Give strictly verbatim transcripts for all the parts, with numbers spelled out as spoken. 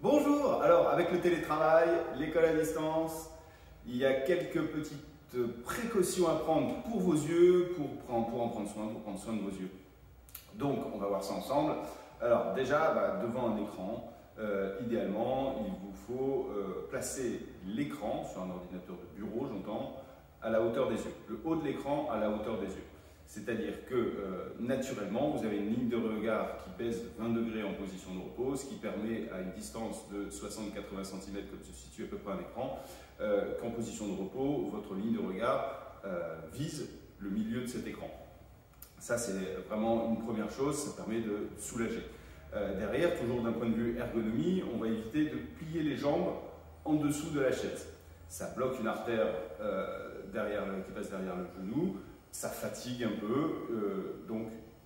Bonjour, alors avec le télétravail, l'école à distance, il y a quelques petites précautions à prendre pour vos yeux, pour, prendre, pour en prendre soin, pour prendre soin de vos yeux. Donc on va voir ça ensemble. Alors déjà, bah, devant un écran, euh, idéalement, il vous faut euh, placer l'écran sur un ordinateur de bureau, j'entends, à la hauteur des yeux. Le haut de l'écran à la hauteur des yeux. C'est-à-dire que euh, naturellement, vous avez une ligne de regard qui baisse de vingt degrés en position de repos, ce qui permet à une distance de soixante à quatre-vingts centimètres, comme se situe à peu près un écran, euh, qu'en position de repos, votre ligne de regard euh, vise le milieu de cet écran. Ça, c'est vraiment une première chose, ça permet de soulager. Euh, derrière, toujours d'un point de vue ergonomie, on va éviter de plier les jambes en dessous de la chaise. Ça bloque une artère euh, derrière, qui passe derrière le genou. Ça fatigue un peu, euh, donc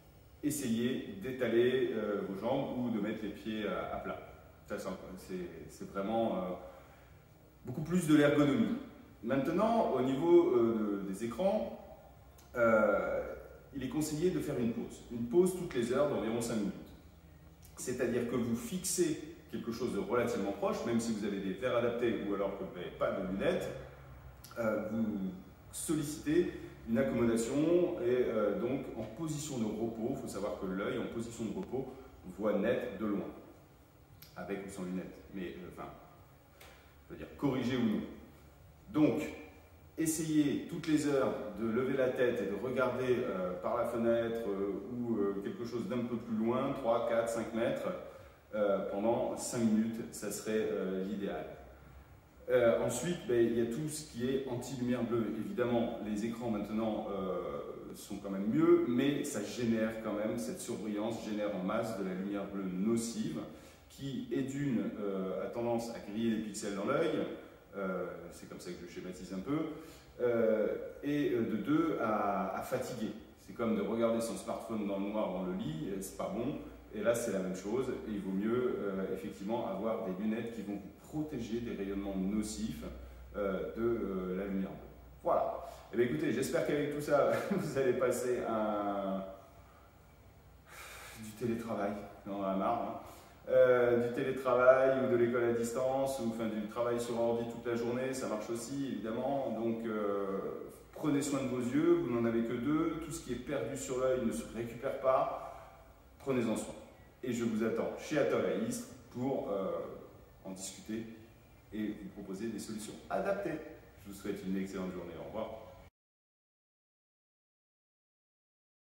essayez d'étaler euh, vos jambes ou de mettre les pieds à, à plat. C'est vraiment euh, beaucoup plus de l'ergonomie. Maintenant, au niveau euh, de, des écrans, euh, il est conseillé de faire une pause. Une pause toutes les heures d'environ cinq minutes. C'est-à-dire que vous fixez quelque chose de relativement proche, même si vous avez des verres adaptés ou alors que vous n'avez pas de lunettes, euh, vous sollicitez une accommodation et euh, donc en position de repos. Il faut savoir que l'œil en position de repos voit net de loin, avec ou sans lunettes, mais euh, enfin, je veux dire corrigé ou non. Donc, essayez toutes les heures de lever la tête et de regarder euh, par la fenêtre euh, ou euh, quelque chose d'un peu plus loin, trois, quatre, cinq mètres, euh, pendant cinq minutes, ça serait euh, l'idéal. Euh, ensuite, ben, il y a tout ce qui est anti-lumière bleue. Évidemment, les écrans maintenant euh, sont quand même mieux, mais ça génère quand même, cette surbrillance génère en masse de la lumière bleue nocive qui est d'une, euh, a tendance à griller les pixels dans l'œil, euh, c'est comme ça que je schématise un peu, euh, et de deux, à, à fatiguer. C'est comme de regarder son smartphone dans le noir dans le lit, c'est pas bon. Et là, c'est la même chose. Et il vaut mieux euh, effectivement avoir des lunettes qui vont vous protéger des rayonnements nocifs euh, de euh, la lumière bleue. Voilà. Et bien écoutez, j'espère qu'avec tout ça, vous allez passer un... du télétravail. On en a marre. Hein. Euh, du télétravail ou de l'école à distance ou enfin, du travail sur ordi toute la journée, ça marche aussi évidemment. Donc euh, prenez soin de vos yeux. Vous n'en avez que deux. Tout ce qui est perdu sur l'œil ne se récupère pas. Prenez-en soin. Et je vous attends chez Atoll à Istres pour euh, en discuter et vous proposer des solutions adaptées. Je vous souhaite une excellente journée. Au revoir.